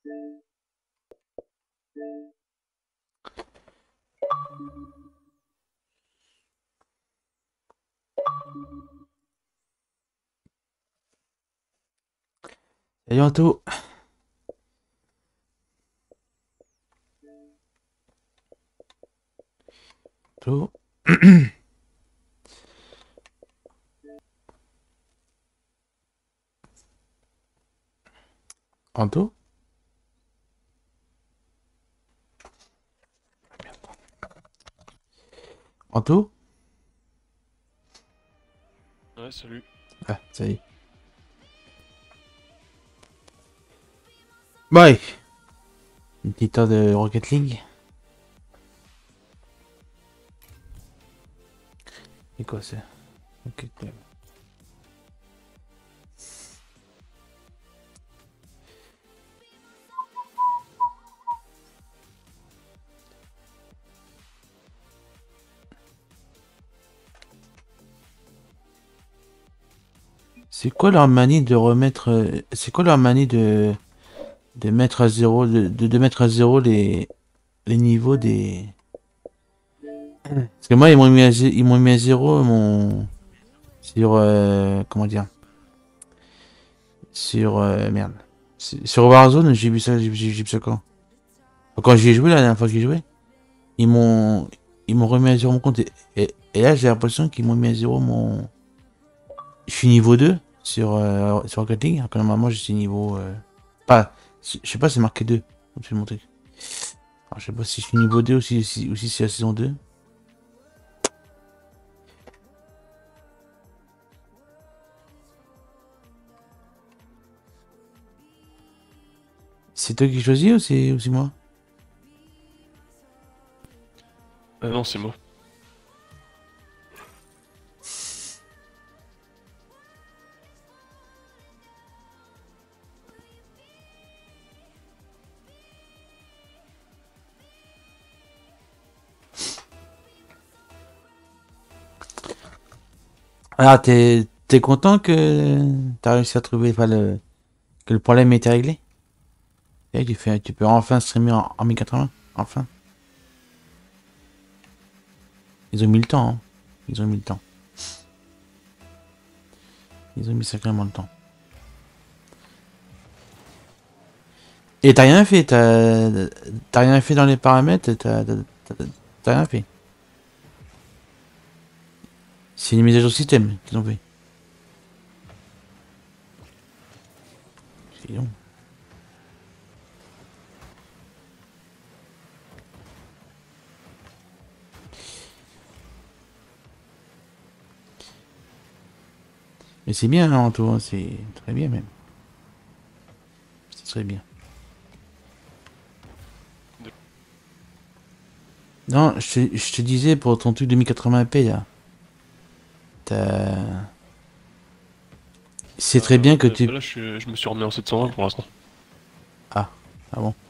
Salut Anto. Anto. Anto. Anto. Ouais, salut. Ah, ça y est. Bye. Une petite heure de Rocket League. Et quoi c'est? Ok, ok. C'est quoi leur manie de remettre... C'est quoi leur manie de mettre à zéro... De mettre à zéro les niveaux des... Parce que moi, ils m'ont mis à zéro mon... Sur... comment dire? Sur... merde. Sur Warzone, j'ai vu ça, j'ai vu ça quand? Quand j'y ai joué, la dernière fois que j'y joué, ils m'ont... Ils m'ont remis à zéro mon compte. Et là, j'ai l'impression qu'ils m'ont mis à zéro mon... Je suis niveau 2 sur Rocket League. Alors que normalement, je suis niveau... Pas... Je sais pas, c'est marqué 2. Je vais le montrer. Alors, je sais pas si je suis niveau 2 ou si c'est la saison 2. C'est toi qui choisis ou c'est moi? Non, c'est moi. Alors, t'es content que t'as réussi à trouver... Enfin, que le problème était réglé? Et tu peux enfin streamer en 1080. Enfin. Ils ont mis le temps, hein. Ils ont mis le temps. Ils ont mis sacrément le temps. Et t'as rien fait, t'as rien fait dans les paramètres, t'as rien fait. C'est une mise à jour système qu'ils ont fait. C'est long. Mais c'est bien, hein, en tout, hein, c'est très bien même. C'est très bien. Non, je te disais pour ton truc de 1080p là. T'as... C'est très bien que tu... Bah là, je me suis remis en 720 pour l'instant. Ah, ah bon.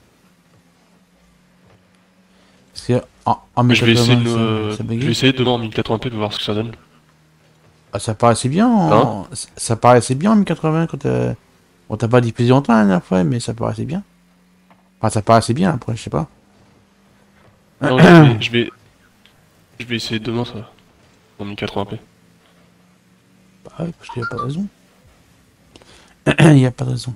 Parce que en Mais je vais essayer 1080 de ça je vais buguait. essayer demain en 1080p de voir ce que ça donne. Ah, ça paraissait bien Hein? ça paraissait bien en 1080 quand bon, t'as pas diffusé longtemps la dernière fois, mais ça paraissait bien. Enfin, ça paraissait bien après, je sais pas. Non, je vais essayer demain ça. En 1080p. Bah ouais, parce qu'il y a pas de raison. Il y a pas de raison.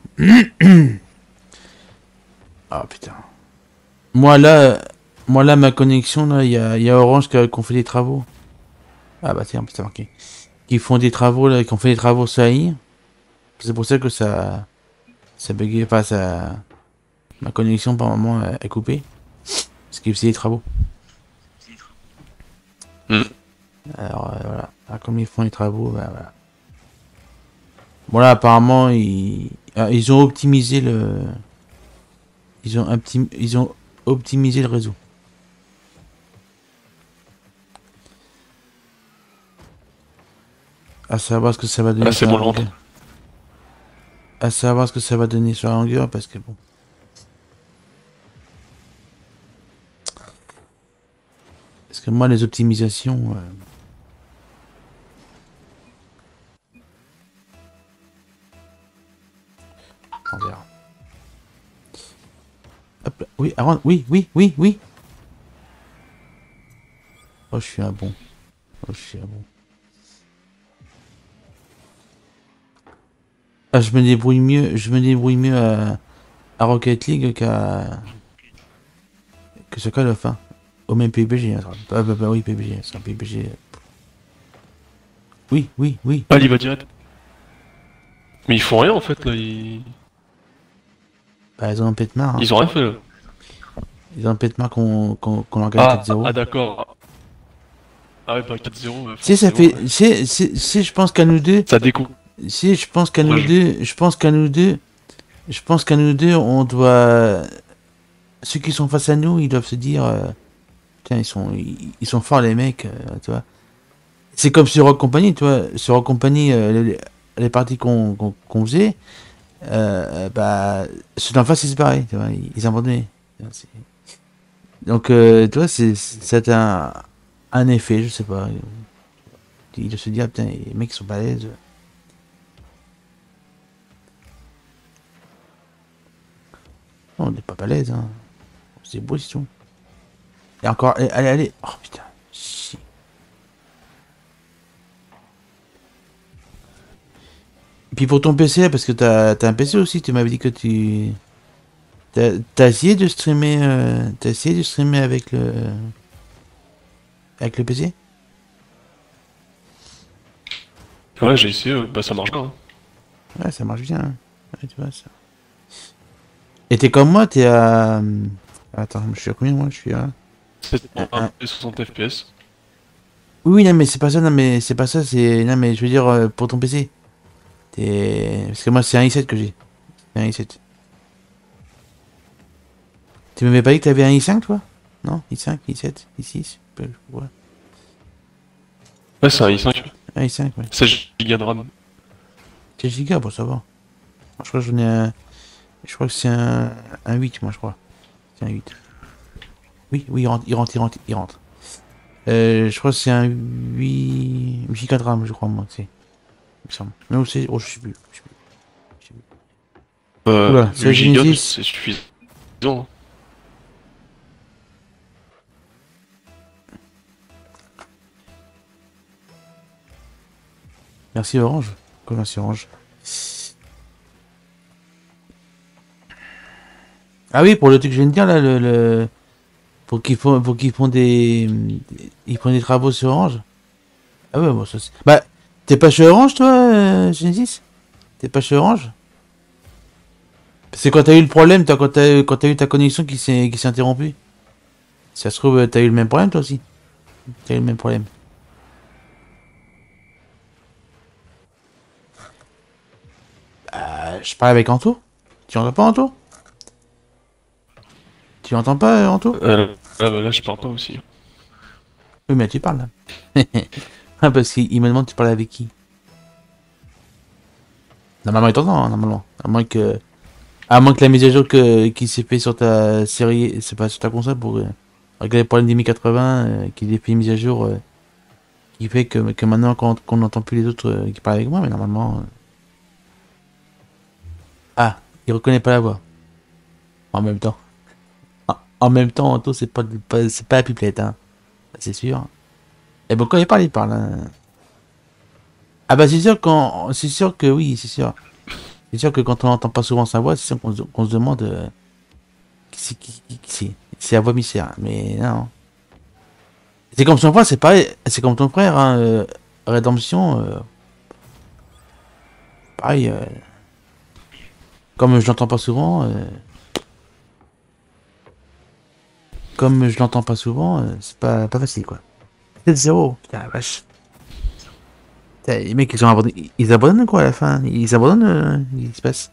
Ah putain. Moi là, moi là, ma connexion là, il y a Orange qui ont fait des travaux. Ah bah tiens, c'est marqué. Qui font des travaux là, qui ont fait des travaux sur AI. C'est pour ça que ça buguait, enfin ça, ma connexion par moment est coupée. Parce qu'ils faisaient des travaux. Hmm. Alors voilà. Alors, comme ils font les travaux, bah, voilà. Bon là apparemment ils ont optimisé le, ils ont optimisé le réseau. À savoir ce que ça va Ah, donner c'est sur la bon, je rentre. longueur. À savoir ce que ça va donner sur la longueur parce que bon. Parce que moi les optimisations, on verra. Oui, Aaron, oui, oui, oui, oui. Oh, je suis un bon. Oh, je suis un bon. Ah, je me débrouille mieux à Rocket League que ce Call of, hein. Au même PUBG, hein. Oui, PUBG, c'est un PUBG. Oui, oui, oui. Ah, il y va direct. Mais ils font rien en fait là, Bah, ils ont un pète marre, hein. ils ont rien fait là. Ils ont un pète marre qu'on leur gagne 4-0. Ah d'accord. Ah ouais, bah 4-0, Si, ça forcément. fait. Si, je pense qu'à nous deux. Ça découpe. Si, je pense qu'à nous deux. Je pense qu'à nous deux, on doit. Ceux qui sont face à nous, ils doivent se dire. Putain, ils sont forts, les mecs, tu vois. C'est comme sur Rock Company, tu vois. Sur Rock Company, les parties qu'on faisait, bah, ceux d'en face, c'est pareil, tu vois. Ils abandonnaient. Donc, tu vois, c'est un effet, je sais pas. Il doit se dire, putain, les mecs ils sont balèzes. Non, on n'est pas balèze, hein. C'est beau, c'est tout. Et encore, allez, allez. Oh putain. Si. Et puis pour ton PC, parce que t'as un PC aussi, tu m'avais dit que tu. T'as essayé de streamer. T'as essayé de streamer avec le. Avec le PC? Ouais, j'ai essayé, bah ça marche pas. Hein. Ouais, ça marche bien, hein. Ouais, tu vois ça. Et t'es comme moi, t'es à. Attends, je suis à combien moi? Je suis à. C'est Un. et 60 FPS. Oui, non, mais c'est pas ça, non, mais c'est pas ça, c'est. Non, mais je veux dire, pour ton PC. Parce que moi, c'est un i7 que j'ai. C'est un i7. Tu m'avais pas dit que t'avais un i5, toi? Non? i5, i7, i6? Ouais. Ouais, c'est un i5. Un i5, ouais. 16 Go de RAM. 4 gigas, bon, ça va. Moi, je crois que j'en ai un. Je crois que c'est un 8, moi, je crois. C'est un 8. Oui, oui, il rentre. Je crois que c'est un 8 gigas de RAM, je crois, moi, tu sais. Il me semble. Mais aussi, oh, je sais plus. Je sais plus. Oula, c'est la 8 Go, Genesis. c'est suffisant. Merci Orange. Quoi, merci Orange. Ah oui, pour le truc que je viens de dire, là, pour qu'ils font ils font des travaux sur Orange. Ah ouais, bon, ça c'est. Bah, t'es pas chez Orange, toi, Genesis? T'es pas chez Orange? C'est quand t'as eu le problème, quand t'as eu ta connexion qui s'est interrompue. Si ça se trouve, t'as eu le même problème, toi aussi. T'as eu le même problème. Je parle avec Anto. Tu entends pas, Anto? Tu entends pas, Anto? Là, je parle pas aussi. Oui, mais tu parles, là. Ah, parce qu'il me demande, tu parles avec qui? Normalement, il t'entend, hein, normalement. À moins que la mise à jour qui s'est fait sur ta série, c'est pas sur ta console pour régler les problèmes des 1080, qu'il ait fait une mise à jour qui fait que maintenant qu'on n'entend plus les autres qui parlent avec moi, mais normalement. Ah, il reconnaît pas la voix. En même temps. En même temps, Anto, c'est pas la pipelette, hein. C'est sûr. Et bon, quand il parle, hein. Ah bah c'est sûr que oui, c'est sûr. C'est sûr que quand on n'entend pas souvent sa voix, c'est sûr qu'on se demande qui c'est. C'est la voix mystère, mais non. C'est comme son frère, c'est pareil. C'est comme ton frère, hein, Rédemption. Pareil. Comme je l'entends pas souvent. Comme je l'entends pas souvent, c'est pas facile quoi. 7-0. Putain la vache. Putain, les mecs ils ont abandonné. Ils abandonnent quoi à la fin? Ils abandonnent. Qu'est-ce qui se passe?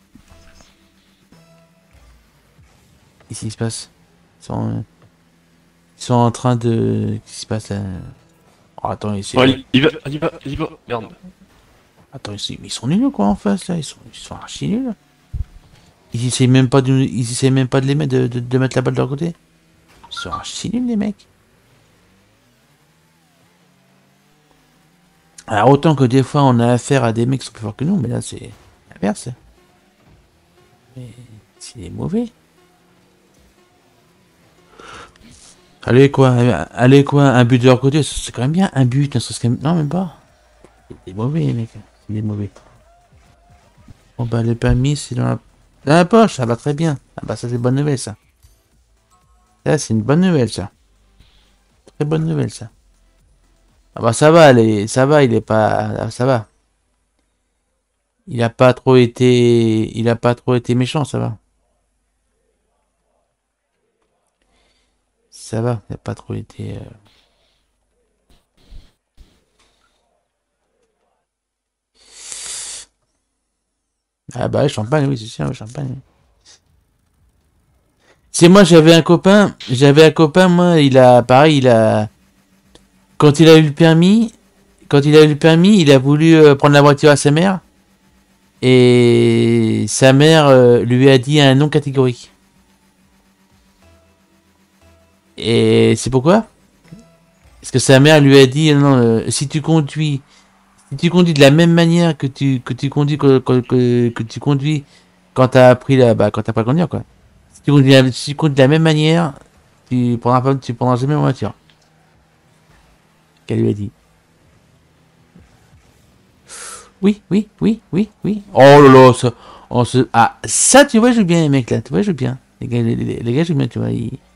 Qu'est-ce qui se passe? Ils sont en train de. Qu'est-ce qui se passe là? Oh, attends, Ouais, il va. Merde. Attends, ils sont nuls quoi en face là? Ils sont archi nuls. Ils essayent même pas de les mettre, de mettre la balle de leur côté. Ils sont archi nuls les mecs. Alors autant que des fois on a affaire à des mecs qui sont plus forts que nous, mais là c'est l'inverse. Mais c'est mauvais. Allez quoi, un but de leur côté, c'est quand même bien, un but, ne serait-ce que... Non, même pas. Il est mauvais, mec. Il est mauvais. Bon, bah, le permis, c'est dans la poche, ça va très bien. Ah, bah, ça, c'est une bonne nouvelle, ça. Ça, c'est une bonne nouvelle, ça. Très bonne nouvelle, ça. Ah, bah, ça va, ça va, il est pas. Ah, ça va. Il a pas trop été. Il a pas trop été méchant, ça va. Ça va, il a pas trop été. Ah, bah, champagne, oui, c'est sûr, champagne. C'est moi, j'avais un copain, moi, il a, pareil, il a, quand il a eu le permis, il a voulu prendre la voiture à sa mère, et sa mère lui a dit un non catégorique. Et c'est pourquoi? Parce que sa mère lui a dit, non, si tu conduis de la même manière que tu conduis, que tu conduis quand t'as appris quand t'as pas à conduire, quoi. Si tu conduis de la même manière, tu prendras jamais ma voiture. Qu'elle lui a dit. Oui, oui, oui, oui, oui. Oh là là, ça, ah, ça, tu vois, je joue bien, les mecs, là. Tu vois, je joue bien. Les gars, je joue bien, tu vois.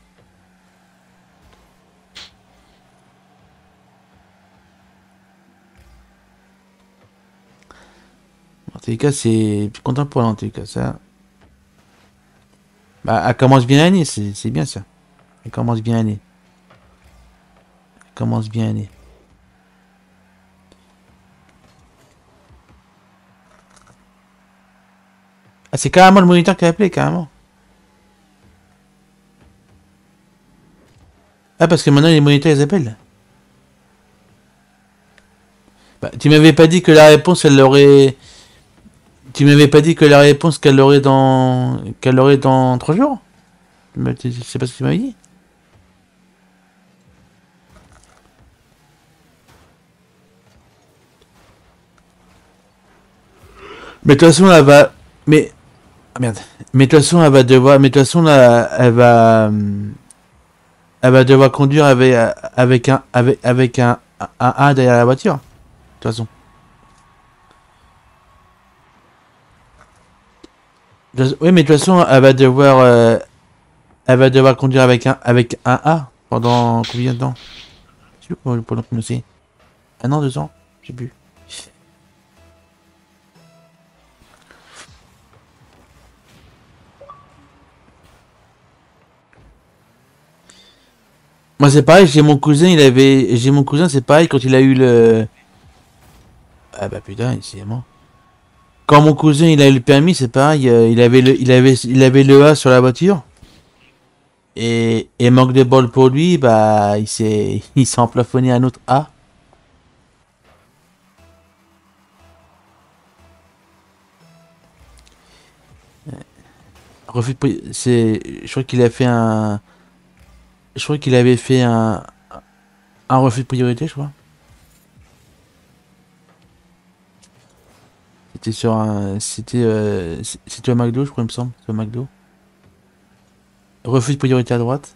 En tous les cas, c'est plus content pour elle, en tous les cas. Ça, bah, elle commence bien l'année, c'est bien, ça. Elle commence bien l'année. Elle commence bien l'année. Ah, c'est carrément le moniteur qui a appelé, carrément. Ah, parce que maintenant, les moniteurs, ils appellent. Bah, tu m'avais pas dit que la réponse, elle l'aurait... Tu m'avais pas dit que la réponse qu'elle aurait dans 3 jours. C'est pas ce que tu m'avais dit. Mais de toute façon, elle va... Mais... Ah, merde. Mais de toute façon, elle va devoir... Mais de toute façon, là, elle va devoir conduire avec un A derrière la voiture. De toute façon. Oui, mais de toute façon, elle va devoir conduire avec un A pendant combien de temps? Je sais plus pendant combien c'est. 1 an, 2 ans? Je sais plus. Moi, c'est pareil, j'ai mon cousin, c'est pareil, quand il a eu le... Ah bah putain, décidément. Quand mon cousin, il a eu le permis, c'est pareil, il avait le A sur la voiture. Et manque de bol pour lui, bah, il s'est emplafonné un autre A. Je crois qu'il a fait je crois qu'il avait fait un refus de priorité, je crois. C'était au McDo, je crois, il me semble. C'était au McDo. Refus de priorité à droite.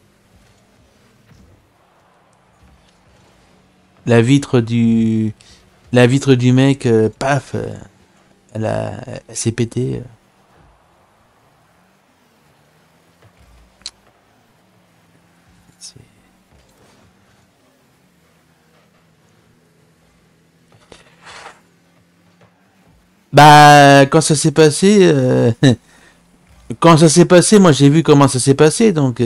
La vitre du, la vitre du mec, paf, elle s'est pétée. C'est- Bah, quand ça s'est passé, quand ça s'est passé, moi j'ai vu comment ça s'est passé, donc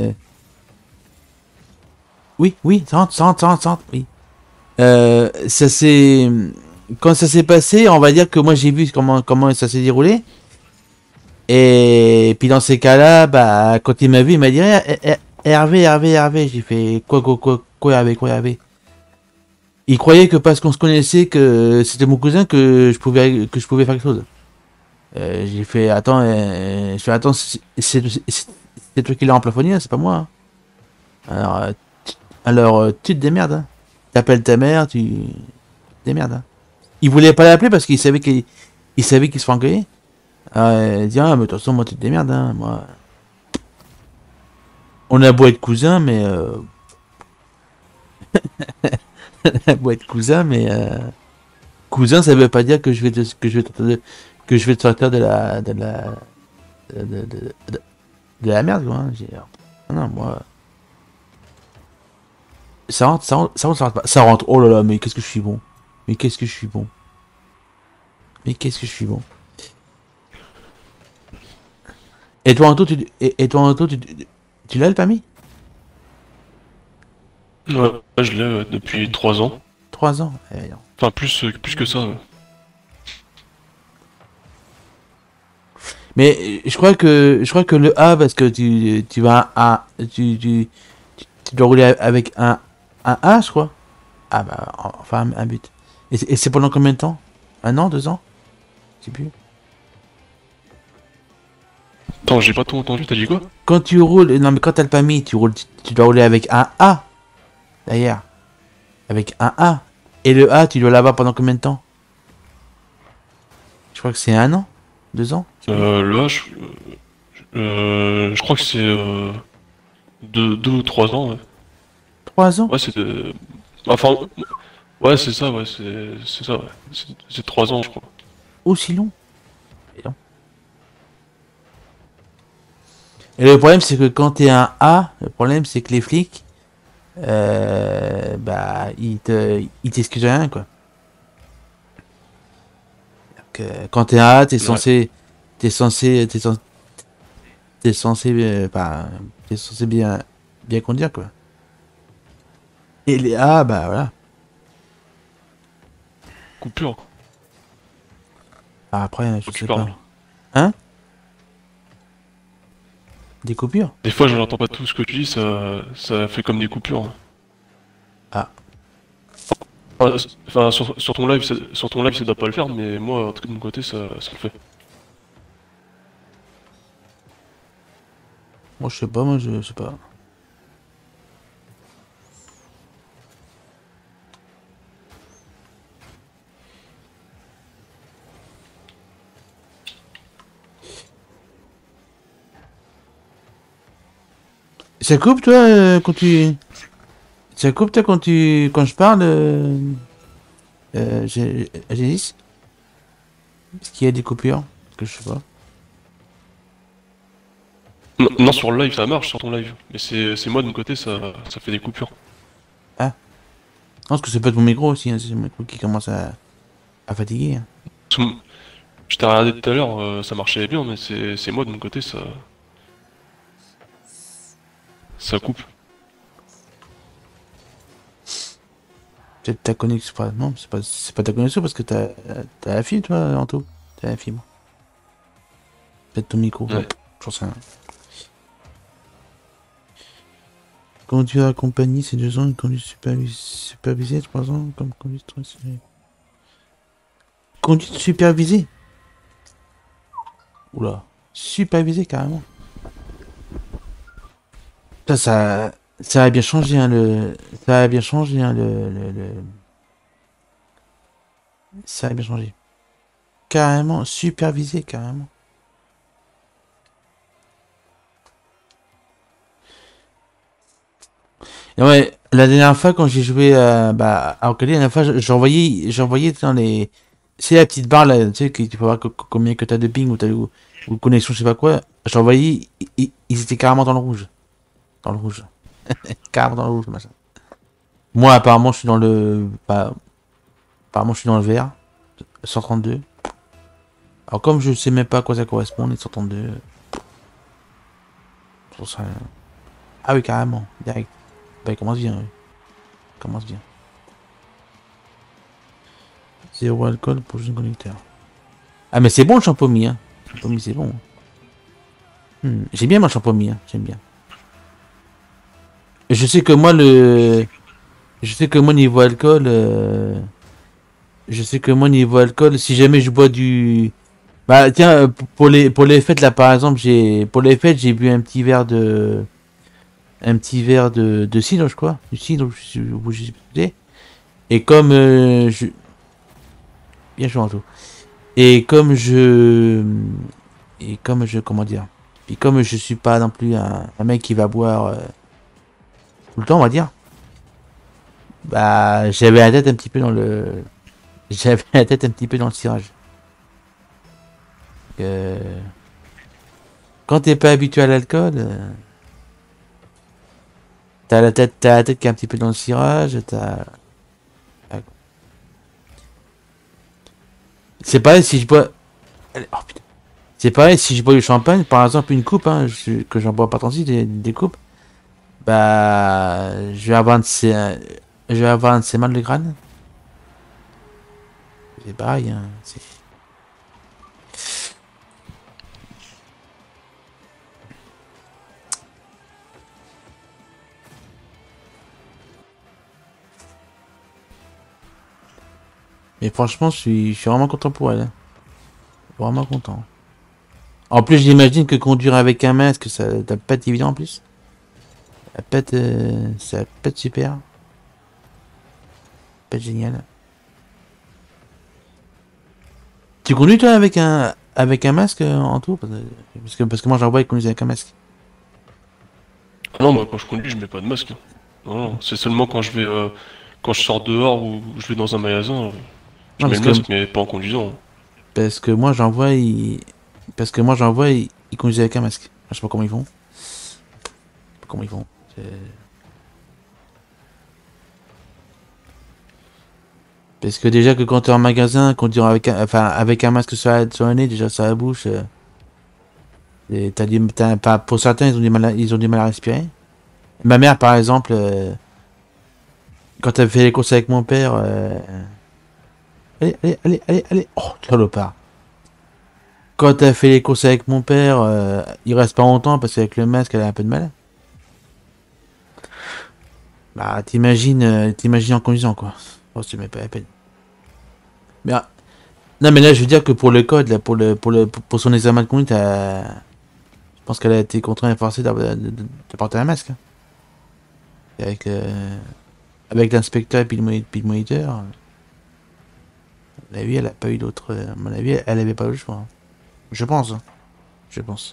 oui, oui, tente, oui. Ça s'est, quand ça s'est passé, on va dire que moi j'ai vu comment ça s'est déroulé. Et puis dans ces cas-là, bah, quand il m'a vu, il m'a dit Hervé. J'ai fait quoi, Hervé. Il croyait que parce qu'on se connaissait, que c'était mon cousin, que je pouvais faire quelque chose. J'ai fait attends, c'est toi qui l'as emplafonné, hein, c'est pas moi, hein. Alors, tu te démerdes, hein. T'appelles ta mère, tu te démerdes, hein. Il voulait pas l'appeler parce il savait qu'il se fait engueuler. Alors, il dit, ah, mais de toute façon, moi, tu te démerdes, hein, moi. On a beau être cousin, mais on a beau être cousin, mais cousin, ça veut pas dire que que je vais te sortir de, de, de, de la merde, quoi. Hein. Non, moi, ça rentre pas. Ça rentre. Oh là là, mais qu'est-ce que je suis bon. Mais qu'est-ce que je suis bon. Mais qu'est-ce que je suis bon. Et toi, Anto, tu l'as le permis? Ouais, je l'ai depuis 3 ans. 3 ans. Non. Enfin, plus que ça. Ouais. Mais je crois que le A, parce que tu vas tu dois rouler avec un A, je crois. Ah bah, enfin, un but. Et c'est pendant combien de temps? 1 an, 2 ans? Je sais plus. Attends, j'ai pas tout entendu, t'as dit quoi? Quand tu roules, non mais quand t'as le permis, tu dois rouler avec un A, d'ailleurs. Avec un A. Et le A, tu dois l'avoir pendant combien de temps? Je crois que c'est 1 an? 2 ans? Le H, je crois que c'est 2 ou 3 ans. Ouais, 3 ans? ouais c'est de... Enfin, ouais, c'est ça, ouais, c'est ça, ouais. C'est 3 ans, je crois. Aussi long? Et non. Et le problème, c'est que quand t'es un A, le problème, c'est que les flics, bah, ils t'excusent rien, quoi. Donc, quand t'es un A, Ouais. t'es censé, t'es censé, bah, t'es censé bien conduire, quoi. Et les A, bah, voilà. Coupure, quoi. Après, je Faut que tu sais parles. pas. Hein? Des coupures? Des fois, je n'entends pas tout ce que tu dis, ça fait comme des coupures. Hein. Ah. Enfin, sur ton live, sur ton live, ça doit pas le faire, mais moi, en tout cas, de mon côté, ça le fait. Moi, je sais pas, moi, je sais pas. Ça coupe, toi, quand tu... Ça coupe, toi, quand je parle, Génis? Est-ce qu'il y a des coupures? Parce que je sais pas. Non, non, sur le live, ça marche, sur ton live. Mais c'est moi, de mon côté, ça fait des coupures. Ah. Non, parce que c'est pas ton micro aussi, hein, c'est mon micro qui commence à fatiguer. Hein. Tout- Je t'ai regardé tout à l'heure, ça marchait bien, mais c'est moi, de mon côté, ça coupe. Peut-être ta connexion. Enfin, non, c'est pas ta connexion parce que t'as la fibre, toi, Anto. T'as la fibre. Peut-être ton micro. Ouais. J'en sais rien. Conduire accompagné, c'est 2 ans. Une conduite supervisée, 3 ans. Comme conduite transférée. Conduite supervisée? Oula. Supervisée, carrément. Ça a bien changé, hein, ça a bien changé, hein, ça a bien changé. Carrément, supervisé, carrément. Et ouais, la dernière fois, quand j'ai joué à Rocket League, la dernière fois, j'envoyais dans les... C'est la petite barre, là, tu sais, que tu peux voir combien que t'as de ping ou connexion, je sais pas quoi. J'envoyais, ils étaient carrément dans le rouge. Dans le rouge. Carrément dans le rouge, machin. Moi, apparemment, je suis dans le... Bah, apparemment, je suis dans le vert. 132. Alors, comme je sais même pas à quoi ça correspond, les 132... j'en sais rien. Ah oui, carrément, direct. Bah, il commence bien, oui. Il commence bien. Zéro alcool pour jeune conducteur. Ah, mais c'est bon le champomis, hein. Le champomis, c'est bon. J'aime bien mon champomis, hein. J'aime bien. Et je sais que moi, Je sais que moi, niveau alcool... Je sais que moi, niveau alcool, si jamais je bois du... Bah, tiens, pour les fêtes, là, par exemple, pour les fêtes, j'ai bu un petit verre de cidre, je crois. Du cidre, je sais plus. Et comme bien joué en tout. Et comme je comment dire, Puis comme je suis pas non plus un mec qui va boire tout le temps, on va dire, bah j'avais la tête un petit peu dans le, j'avais la tête un petit peu dans le cirage. Euh, Quand t'es pas habitué à l'alcool, t'as la tête qui est un petit peu dans le cirage, c'est pareil si je bois, oh, putain. C'est pareil si je bois du champagne, par exemple une coupe, hein, que j'en bois pas tant si des coupes, bah je vais avoir un de ces mal de crâne. C'est pareil, hein. Mais franchement, je suis vraiment content pour elle, hein. Vraiment content. En plus, j'imagine que conduire avec un masque, ça doit pas être évident en plus. Ça peut être super. Ça peut être génial. Tu conduis toi avec un masque en tout? Parce que moi j'en vois ils conduisent avec un masque. Ah non, moi quand je conduis, je mets pas de masque. Non, non, c'est seulement quand je vais, quand je sors dehors ou je vais dans un magasin, je Non, mets le masque, mais pas en conduisant. parce que moi j'en vois parce que moi j'en vois ils conduisent avec un masque. Je sais pas comment ils font. Je sais pas comment ils font. Parce que déjà que quand t'es en magasin, conduire avec un masque sur le nez, déjà sur la bouche, et pour certains ils ont du mal à respirer. Ma mère par exemple, quand elle fait les courses avec mon père, allez, oh salopard. Quand elle fait les courses avec mon père, il reste pas longtemps parce qu'avec le masque elle a un peu de mal. Bah t'imagines en conduisant quoi. Oh c'est même pas la peine. Mais non mais là je veux dire que pour le code là, pour son examen de conduite, je pense qu'elle a été contrainte et forcée de porter un masque, hein. Avec avec l'inspecteur et puis le moniteur. À mon avis elle a pas eu d'autre. À mon avis elle avait pas eu le choix, hein. Je pense, hein. Je pense.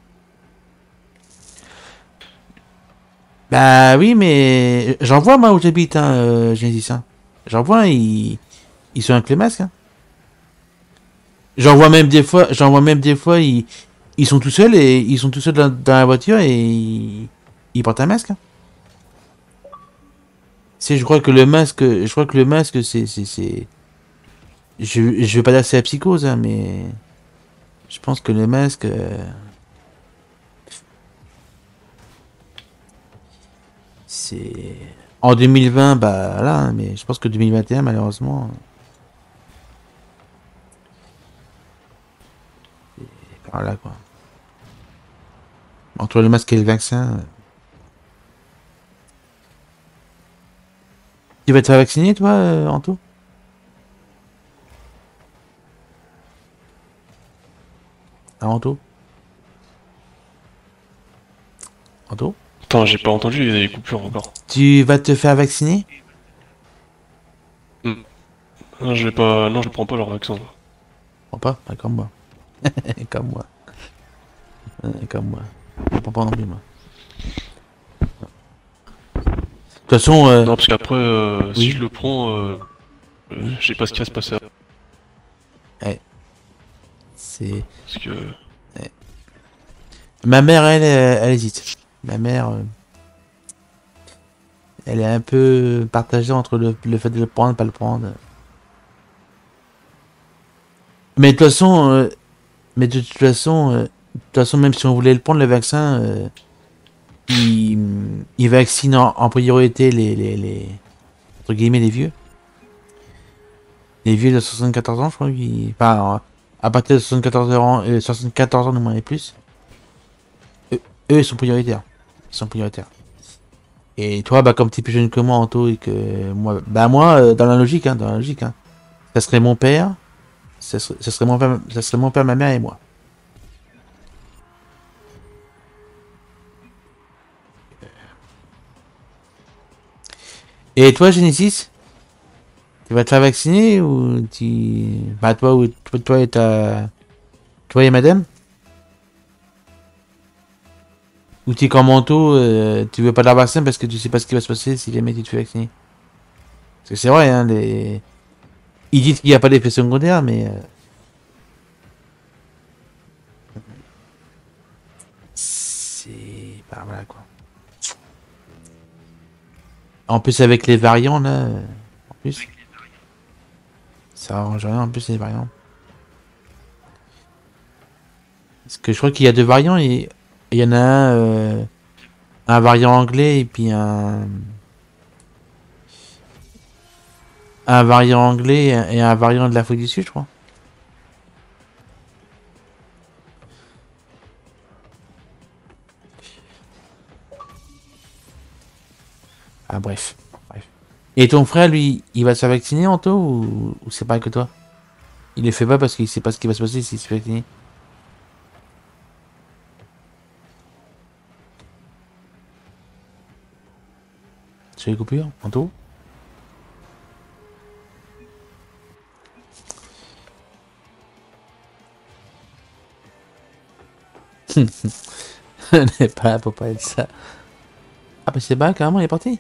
Bah oui, mais j'en vois moi où j'habite, hein, Genesis, hein. J'en vois, ils sont avec les masques, hein. J'en vois même des fois, ils sont tout seuls et ils sont tout seuls dans la voiture et ils portent un masque, hein. Je crois que le masque, je veux pas dire que c'est la psychose, hein, mais je pense que le masque, c'est en 2020, bah là, hein, mais je pense que 2021, malheureusement, voilà quoi. Entre le masque et le vaccin. Tu vas te faire vacciner, toi, Anto? Ah, Anto? Anto? Attends, j'ai pas entendu, il y a des coupures encore. Tu vas te faire vacciner? Hmm. Non, je vais pas, non, je prends pas leur vaccin. Prends pas? Ah, comme moi. Comme moi. Comme moi. Je prends pas non plus, moi. De toute façon, Non, parce qu'après, si je oui. le prends, Oui. je sais pas ce qui va se passer. Ouais. C'est. Parce que, Ouais. Ma mère, elle hésite. Ma mère, elle est un peu partagée entre le fait de le prendre et pas le prendre. Mais de toute façon, de toute façon, même si on voulait le prendre, le vaccin, il, il vaccine en priorité entre guillemets, les vieux. Les vieux de 74 ans, je crois. Enfin, à partir de 74 ans, 74 ans, non moins et plus. Eux, ils sont prioritaires. Ils sont prioritaires. Et toi, bah, comme t'es plus jeune que moi, Anto, et que moi, bah, moi, dans la logique, hein, ça serait mon père, ça serait mon père, ma mère et moi. Et toi, Genesis, tu vas te faire vacciner ou bah, toi et toi et madame? Ou t'es comme manteau, tu veux pas de la vaccin parce que tu sais pas ce qui va se passer si jamais tu te fais vacciner. Parce que c'est vrai, hein, ils disent qu'il n'y a pas d'effet secondaire, mais c'est pas voilà quoi. En plus avec les variants là, en plus, ça arrange rien en plus les variants. Parce que je crois qu'il y a deux variants et il y en a un variant anglais et puis un variant anglais et un variant de l'Afrique du Sud, je crois. Ah bref. Bref. Et ton frère, lui, il va se faire vacciner, Anto, ou c'est pareil que toi? Il le fait pas parce qu'il sait pas ce qui va se passer s'il se fait vacciner. Sur les coupures, Anto? On n'est pas là pour parler de ça. Ah bah c'est pas carrément, il est parti.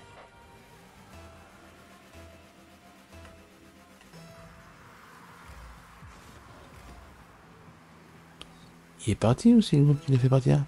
Il est parti ou c'est le groupe qui l'a fait partir?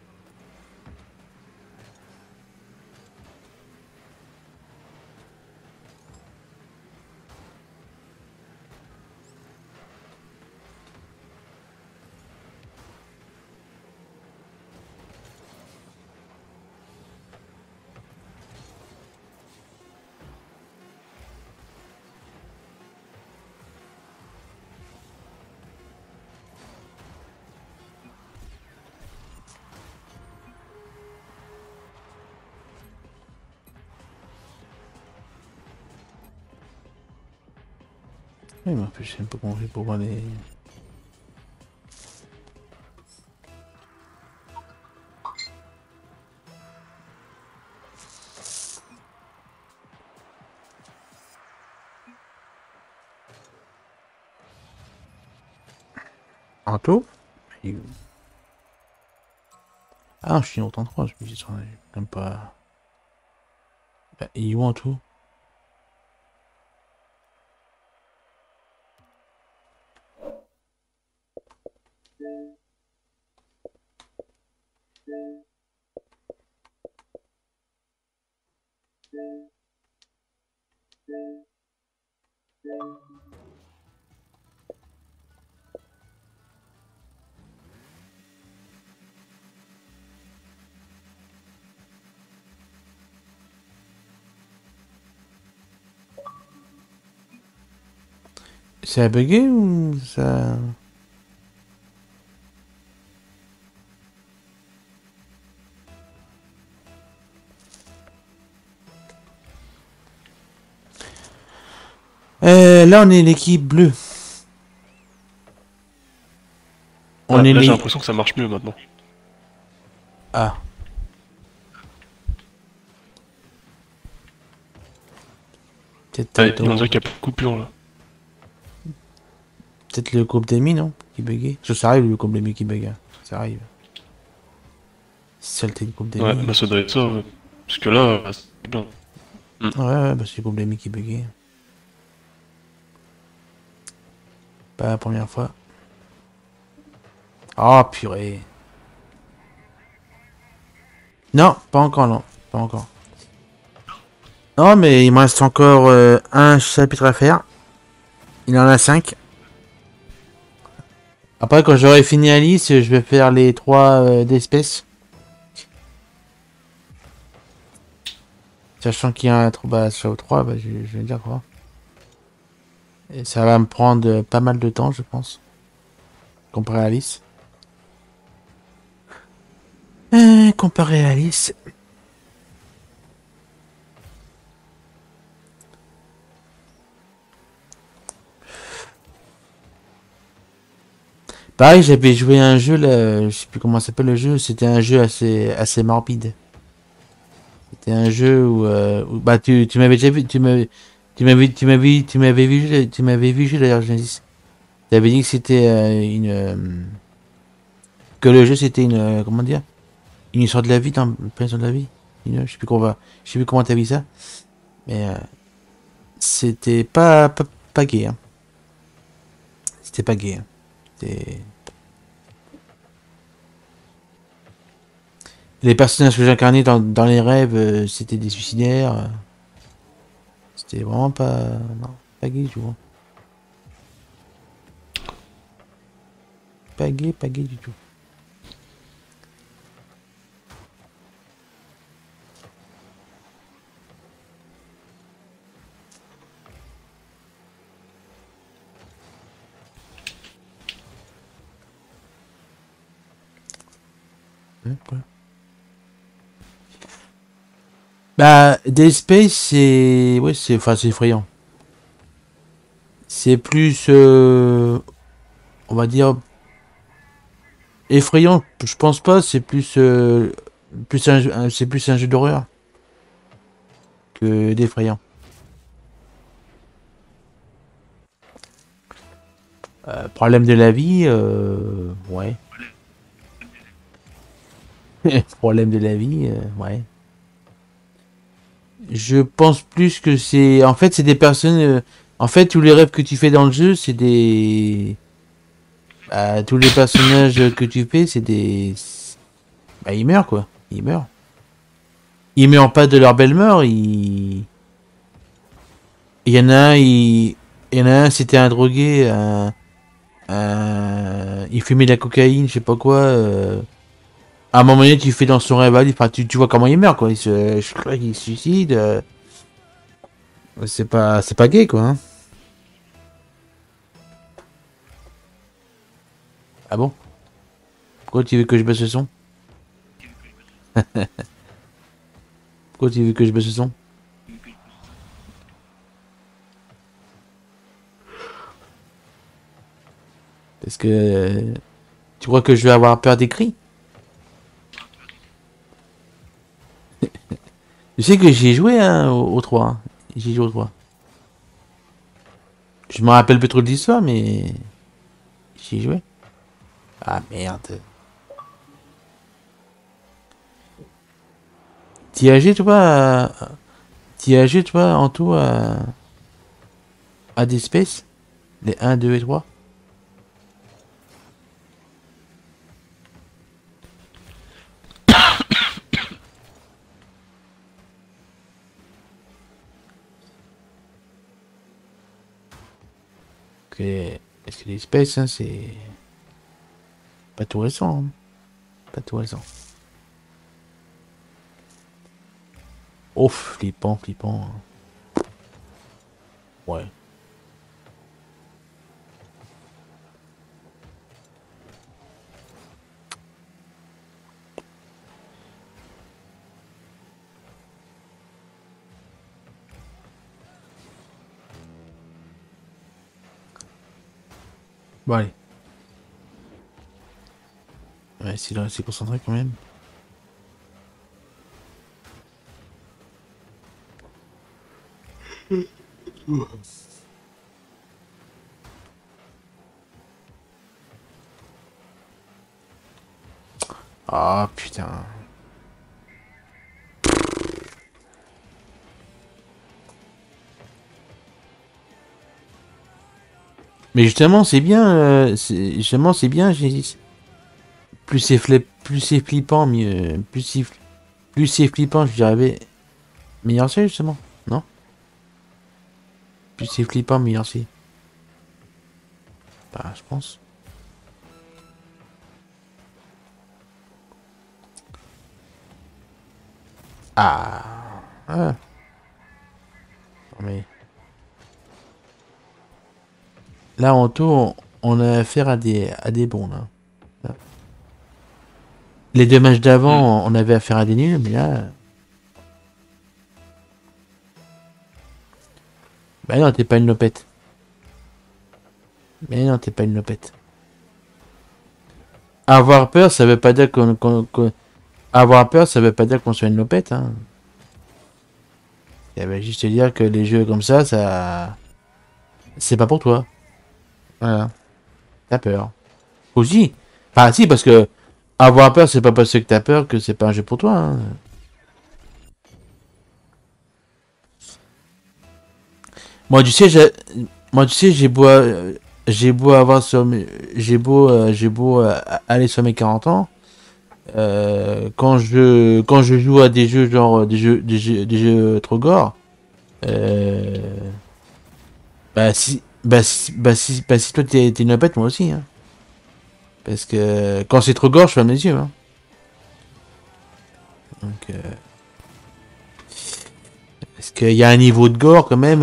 Oui, mais en plus, j'ai un peu compris pour voir les... Anto? Il- Ah, je suis en 33, je me dis, ça, même pas... Bah, il est où Anto? Ça a bugué ou ça... Là, on est l'équipe bleue. On Ah, est là, j'ai les... l'impression que ça marche mieux maintenant. Ah. Peut-être Ouais, on dirait qu'il y a pas de coupure là. peut-être le groupe d'amis, non? Qui buguait. Ça arrive, le groupe d'amis qui bug. Hein. Ça arrive. Saleté de groupe Ouais, d'amis. bah ça doit être ça, ouais. Parce que là, c'est bien. Hmm. Ouais, bah c'est le groupe d'amis qui buguait. Pas la première fois. Oh, purée. Non, pas encore, non. Pas encore. Non, mais il me reste encore un chapitre à faire. Il en a 5. Après, quand j'aurai fini Alice, je vais faire les 3 d'espèces. Sachant qu'il y a un 3, bah, sur 3, bah, je vais dire quoi. Et ça va me prendre pas mal de temps, je pense. Comparé à Alice. Comparé à Alice. Pareil, j'avais joué à un jeu, là, je sais plus comment s'appelle le jeu, c'était un jeu assez morbide. C'était un jeu bah, tu m'avais déjà vu, tu m'avais vu jouer d'ailleurs, Genesis. Tu avais dit que c'était que le jeu c'était une, comment dire? une histoire de la vie, plein histoire de la vie. Je sais plus comment t'as vu ça. Mais c'était pas gay. Hein. C'était pas gay. Hein. C'était... Les personnages que j'incarnais dans les rêves, c'était des suicidaires. C'était vraiment pas... Non, pas gay, tu vois. Pas gay du tout. Quoi. Bah, Dead Space, c'est... Ouais, c'est... Enfin, c'est effrayant. C'est plus... on va dire... Effrayant, je pense pas, c'est plus... c'est plus un jeu d'horreur que d'effrayant. Problème de la vie, ouais. Problème de la vie, ouais. Je pense plus que c'est... En fait, c'est des personnes... En fait, tous les rêves que tu fais dans le jeu, c'est des... Bah, tous les personnages que tu fais, c'est des... Bah, ils meurent, quoi. Ils meurent. Ils meurent pas de leur belle mort, ils... Il y en a un, il y en a un, c'était un drogué, il fumait de la cocaïne, je sais pas quoi. À un moment donné, tu fais dans son rêve, enfin, tu vois comment il meurt, quoi. Je crois qu'il se suicide. C'est pas gay, quoi. Hein. Ah bon? Pourquoi tu veux que je baisse le son? Pourquoi tu veux que je baisse le son? Parce que tu crois que je vais avoir peur des cris? Tu sais que j'y ai joué hein, au 3. Hein. J'y ai joué au 3. Je me rappelle plus trop de l'histoire, mais j'y ai joué. Ah merde. T'y as joué toi T'y as joué toi en tout à des spaces? Les 1, 2 et 3? Est-ce que les spaces hein, c'est pas tout récent. Hein. Pas tout récent. Oh flippant, flippant. Ouais. Bon allez. Ouais, c'est là, c'est concentré quand même. Ah putain. Mais justement, c'est bien. Justement, c'est bien. Plus c'est flippant, mieux. Plus c'est flippant, je dirais. Meilleur c'est justement, non? Plus c'est flippant, meilleur c'est. Bah, je pense. Ah. Ah. Non, mais. Là, en tout, on a affaire à des bons, là. Là. Les deux matchs d'avant, on avait affaire à des nuls, mais là. Bah non, t'es pas une lopette. Mais non, t'es pas une lopette. Avoir peur, ça veut pas dire Avoir peur, ça veut pas dire qu'on soit une lopette, hein. Ça veut juste dire que les jeux comme ça... C'est pas pour toi. Voilà. T'as peur. Aussi. Enfin, si, parce que avoir peur, c'est pas parce que t'as peur que c'est pas un jeu pour toi. Hein. Moi, tu sais, moi, tu sais, j'ai beau avoir sur j'ai beau aller sur mes 40 ans. Quand je joue à des jeux genre des jeux trop gore, euh, bah si toi t'es une bête, moi aussi. Hein. Parce que quand c'est trop gore, je ferme les yeux. Hein. Donc, parce qu'il y a un niveau de gore quand même.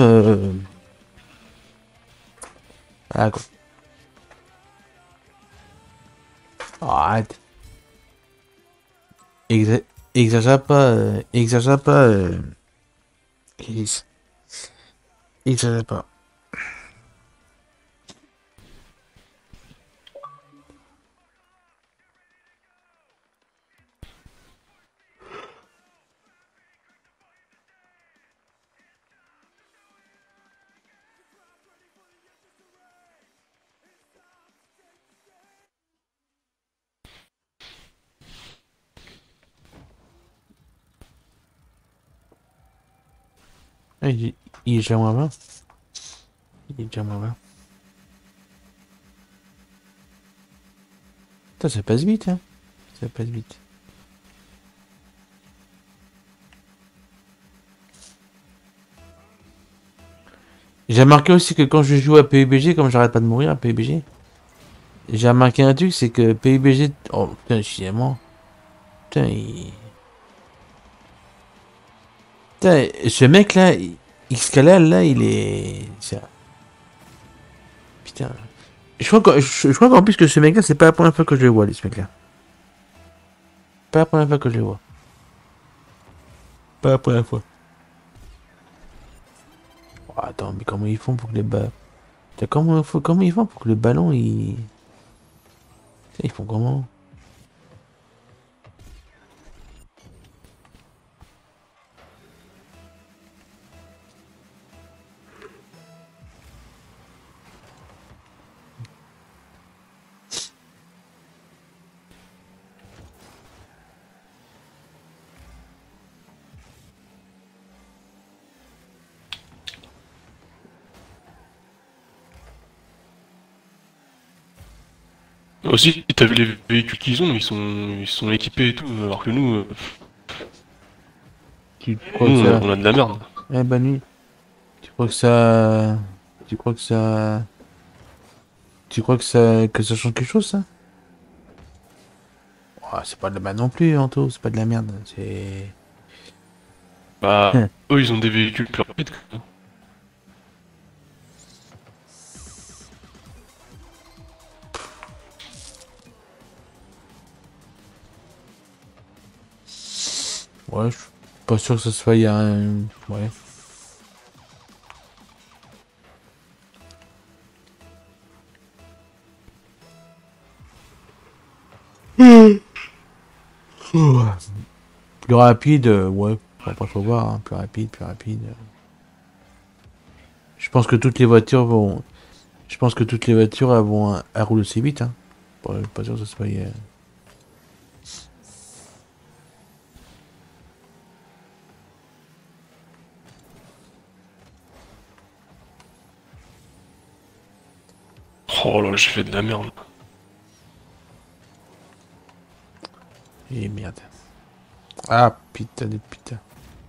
Voilà quoi. Oh, arrête. Exa- exagère pas. Exagère pas. Chris. Exagère pas. Ah, il est déjà moins 20. Il est déjà moins 20. Putain, ça passe vite, hein. Ça passe vite. J'ai remarqué aussi que quand je joue à PUBG, comme j'arrête pas de mourir à PUBG, j'ai remarqué un truc, c'est que PUBG... Oh putain, excusez-moi. Putain, putain, ce mec là, Xcalal là, il est... Putain. Je crois qu'en plus que ce mec là, c'est pas la première fois que je le vois, ce mec là. Pas la première fois que je le vois. Pas la première fois. Oh, attends, mais comment ils font pour que les ballons... Comment ils font pour que le ballon, il... Putain, ils font comment? Aussi, t'as vu les véhicules qu'ils ont, ils sont équipés et tout, alors que nous, Tu crois que ça... on a de la merde. Eh ben nuit. Tu crois que ça... Tu crois que ça... Tu crois que ça change quelque chose, ça? Oh, c'est pas de la merde non plus, Anto, c'est pas de la merde. C'est... Bah, eux, ils ont des véhicules plus rapides, quoi. Ouais, je suis pas sûr que ce soit... Il y a un... Ouais. Plus rapide, ouais. Après, faut voir, hein. Plus rapide, plus rapide. Je pense que toutes les voitures vont... Je pense que toutes les voitures elles vont elles roulent aussi vite, hein. Pas sûr que ce soit... Oh là, j'ai fait de la merde. Et merde. Ah, putain de putain.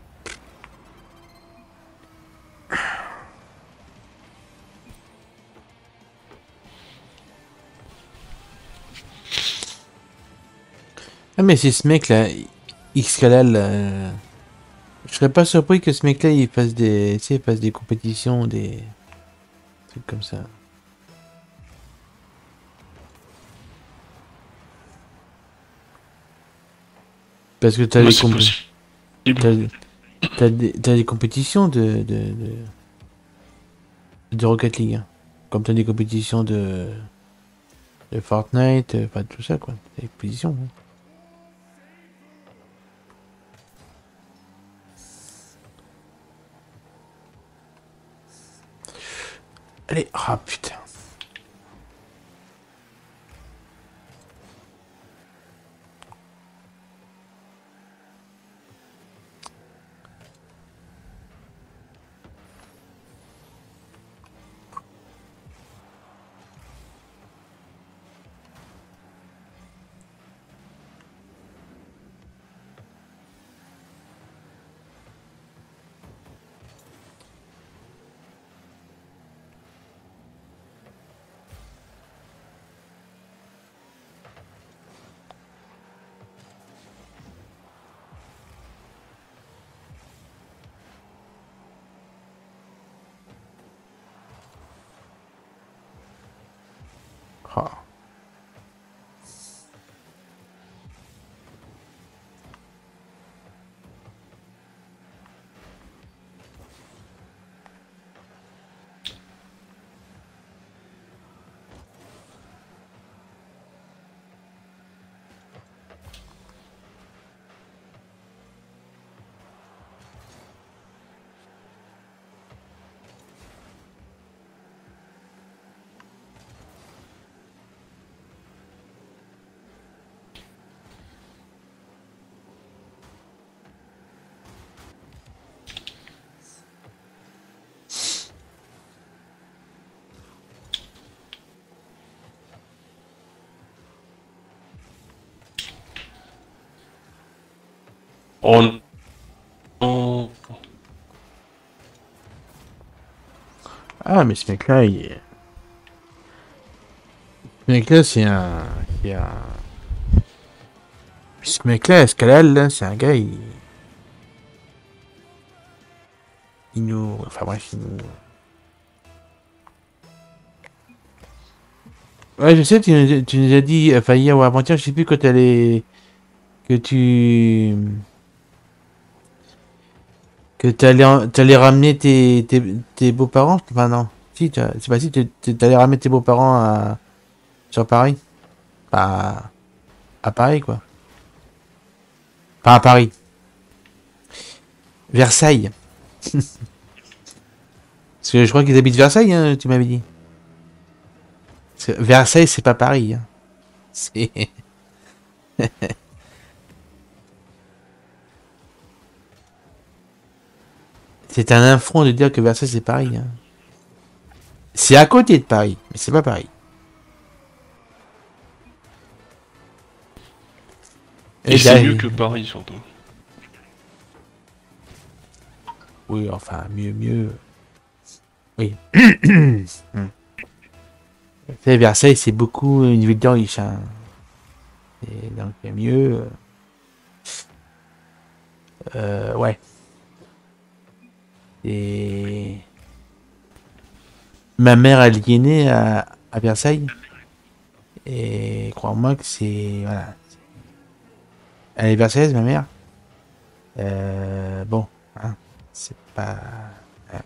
Ah, mais c'est ce mec là, Xkalal, je serais pas surpris que ce mec là il fasse des, tu sais, il fasse des compétitions, des trucs comme ça. Parce que Bah, c'est possible. t'as, t'as des compétitions de Rocket League. Hein. Comme t'as des compétitions de Fortnite, enfin tout ça quoi. Des compétitions. Hein. Allez, ah putain. Oh non. Ah, mais ce mec-là, ce mec-là, Escalade, là, c'est un gars, il nous... Enfin bref, il nous... Ouais, je sais, tu nous as dit, enfin hier ou avant-hier, je sais plus quand t'allais... Que tu... Que t'allais ramener tes beaux-parents. Enfin non. Si, c'est pas si, t'allais ramener tes beaux-parents sur Paris. Pas à Paris, quoi. Pas à Paris. Versailles. Parce que je crois qu'ils habitent Versailles, hein, tu m'avais dit. Parce que Versailles, c'est pas Paris. Hein. C'est... c'est un affront de dire que Versailles, c'est Paris. Hein. C'est à côté de Paris, mais c'est pas Paris. Et Et c'est mieux que Paris, surtout. oui, enfin, mieux. Oui. Versailles, c'est beaucoup une ville de riche. Hein. Et donc, il y a mieux. Ouais. Et ma mère, elle y est née à Versailles. Et crois-moi que c'est. Voilà. Elle est versaillaise, ma mère. Bon. Hein, c'est pas. Ouais.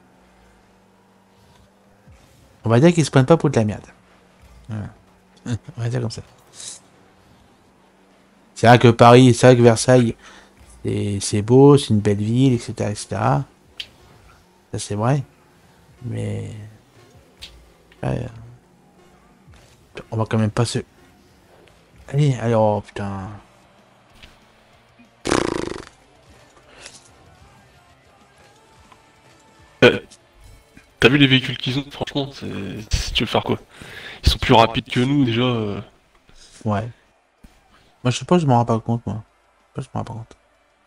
On va dire qu'ils se prennent pas pour de la merde. Voilà. On va dire comme ça. C'est vrai que Paris, c'est vrai que Versailles, c'est beau, c'est une belle ville, etc. etc. Ça, c'est vrai. Mais. Ouais, on va quand même pas se. Allez, alors, putain. Euh, T'as vu les véhicules qu'ils ont? Franchement, tu veux faire quoi? Ils sont plus rapides que nous, déjà. Ouais. Moi, je sais pas, je m'en rends pas compte, moi. Je sais pas, je m'en rends pas compte.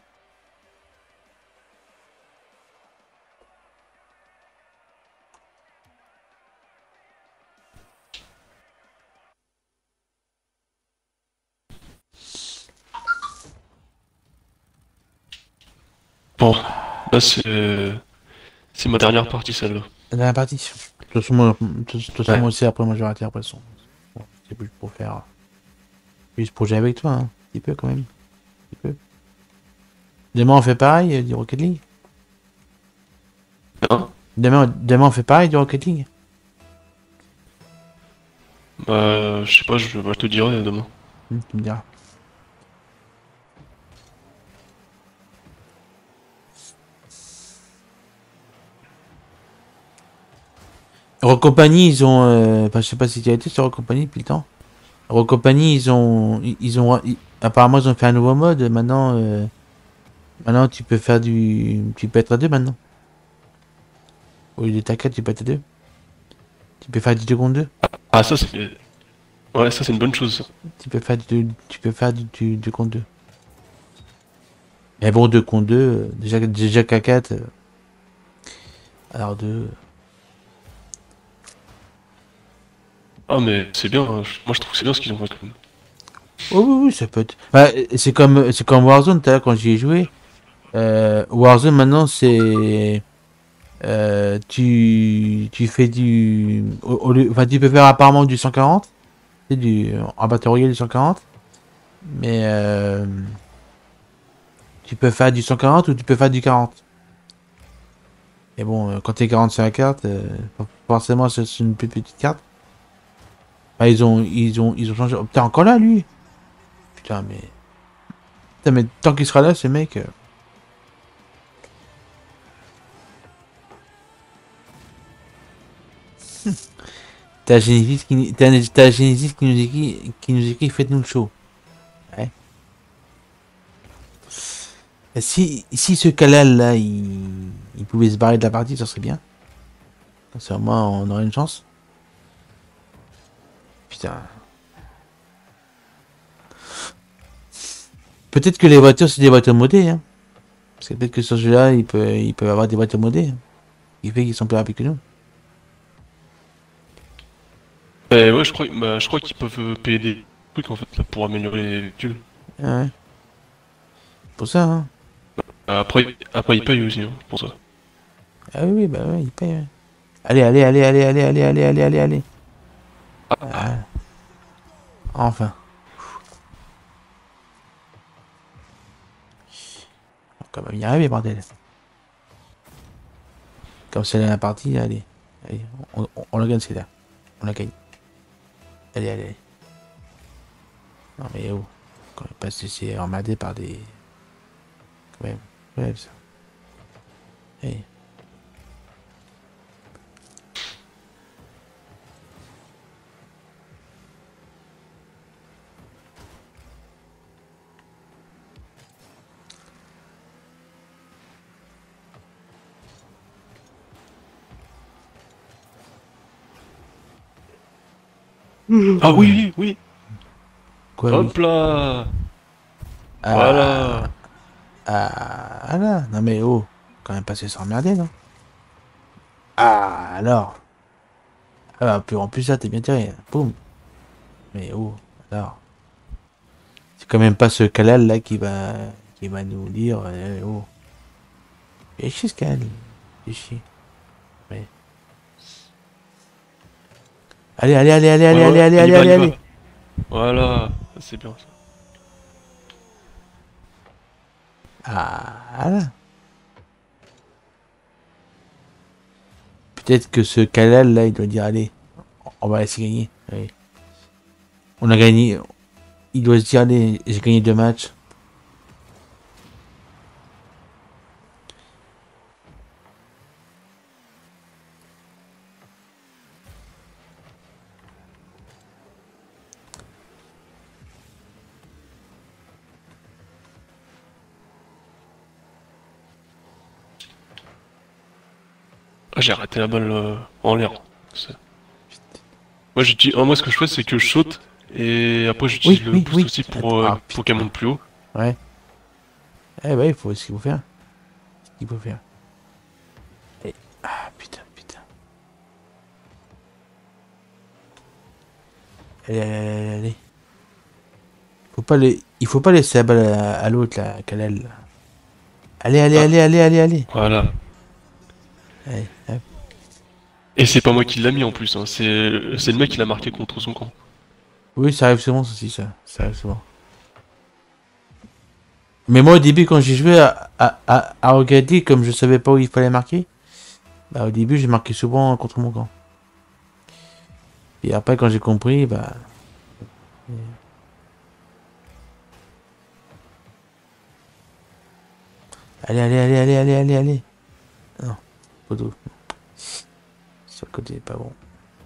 Bon, là, c'est ma dernière partie, celle-là. La dernière partie. De toute façon, Ouais. moi aussi, après, moi, je vais arrêter après son. Bon, c'est plus pour faire. Juste pour jouer avec toi, hein. Un petit peu, quand même. Un petit peu. Demain, on fait pareil, du Rocket League. Hein? Demain, on fait pareil, du Rocket League. Bah, je sais pas, je te dirai demain. Tu me diras. Rockopanie, ils ont. Enfin, je sais pas si tu as été sur Rockopanie depuis le temps. Rockopanie, apparemment, ils ont fait un nouveau mode. Maintenant, tu peux faire du. Tu peux être à deux maintenant. Au lieu d'être à 4, tu peux être à deux. Tu peux faire du 2 contre 2. Ah, ça, c'est. Ouais, ça, c'est une bonne chose, ça. Tu peux faire du 2 contre 2. Mais bon, 2 contre 2, déjà qu'à 4. Alors 2. Ah, mais c'est bien, hein. Moi, je trouve que c'est bien ce qu'ils ont fait, quand même. Oh oui, oui, ça peut être. Bah, c'est comme Warzone, tout à l'heure, quand j'y ai joué. Warzone, maintenant, c'est. Tu fais du. Enfin, tu peux faire apparemment du 140. C'est en Battle Royale du 140. Mais tu peux faire du 140 ou tu peux faire du 40. Et bon, quand t'es 40 sur la carte, forcément, c'est une plus petite carte. Ah, ils ont changé. Oh, putain, encore là, lui. Putain, mais tant qu'il sera là, ce mec. T'as Genesis qui nous écrit, faites-nous le show. Ouais. Si ce Kalal là, il pouvait se barrer de la partie, ça serait bien. Comme ça, au moins, on aurait une chance. Putain. Peut-être que les voitures, c'est des voitures modées, hein. Parce que peut-être que sur ce jeu-là, il peut avoir des voitures modées. Hein. Il fait qu'ils sont plus rapides que nous. Ouais, je crois qu'ils peuvent payer des trucs en fait là pour améliorer les véhicules. Ah ouais. Pour ça, hein. Après ils payent aussi hein, pour ça. Ah oui, oui, bah ouais, il paye. Ouais. Allez, allez, allez, allez, allez, allez, allez, allez, allez, allez. Ah, enfin. On va quand même y arriver, bordel. Comme c'est la partie, allez. Allez, on la gagne, c'est là. On la gagne. Allez, allez, allez. Non mais oh. Quand même pas se laisser emmerder par des... Quand même. Ouais, ça. Allez. Ah oui, oui, oui. Quoi, oui? Hop là. Ah, Voilà. ah, là. Non mais oh. Quand même pas se laisser emmerder, non? Ah, alors. Ah, puis en plus, ça, t'es bien tiré. Boum. Mais oh, alors. C'est quand même pas ce Kalal là qui va nous dire oh. Et chez ce Kalal. C'est chier. Ouais. Allez, allez, allez, allez, Ouais, allez, allez, ouais, allez, il y allez, va, allez, il y allez. va. Voilà. C'est bien ça. Ah, là. Peut-être que ce Kalal là, il doit dire allez, on va essayer de gagner. Ouais. On a gagné. Il doit se dire allez, j'ai gagné 2 matchs. Ah, j'ai raté la balle en l'air. C'est- moi ce que je fais c'est que je saute et après j'utilise Oui, le oui, boost oui. aussi Ah pour qu'elle putain. monte plus haut. Ouais. Eh ben, il faut ce qu'il faut faire. Ce qu'il faut faire. Et... Ah putain, putain. Allez, allez, allez, allez. Il faut pas laisser la balle à l'autre là, Kalal. Là. Allez, allez, Ah, allez, allez, allez, allez. voilà. Allez, hop. Et c'est pas moi qui l'a mis en plus, hein. C'est le mec qui l'a marqué contre son camp. Oui, ça arrive souvent, ça aussi, ça. Ça arrive souvent. Mais moi, au début, quand j'ai joué à regarder, comme je savais pas où il fallait marquer, bah, au début, j'ai marqué souvent contre mon camp. Et après, quand j'ai compris, bah. Allez, allez, allez, allez, allez, allez, allez. Non, poteau. Sur le côté, pas bon.